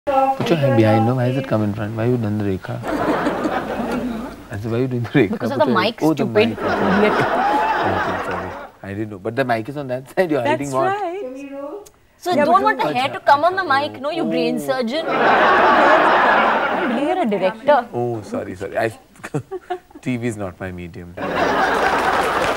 Put your hand behind. No, why is it come in front? Why you done the rekha? I said, why you doing the rekha? Because of the mic, oh, stupid. The mic. Okay, sorry. I didn't know. But the mic is on that side. You're hiding what? That's right. So you don't want the hair to come on the mic, no? You brain surgeon. I believe you're a director. Oh, sorry. TV is not my medium.